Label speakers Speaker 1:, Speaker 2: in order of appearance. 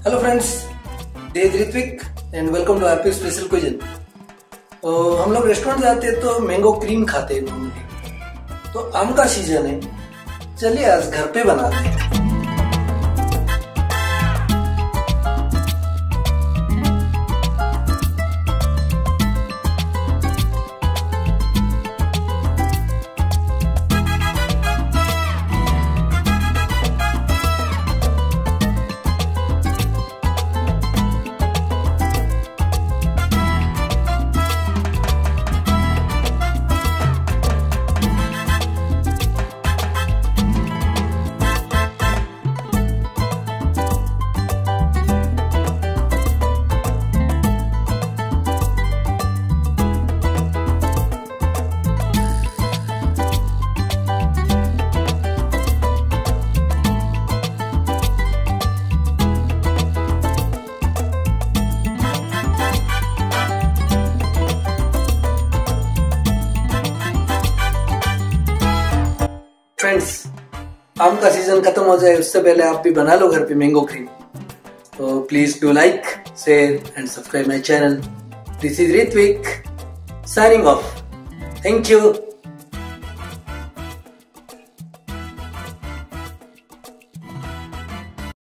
Speaker 1: Hello friends, this is Ritvik and welcome to happy special cuisine. हम लोग restaurant जाते हैं तो मैंगो क्रीम खाते हैं नॉर्मली। तो आम का सीजन है, चलिए आज घर पे बनाते हैं। फ्रेंड्स, आम का सीजन खत्म हो जाए उससे पहले आप भी बना लो घर पे मैंगो क्रीम। तो please do like, share and subscribe my channel. This is Ritvik signing off. Thank you.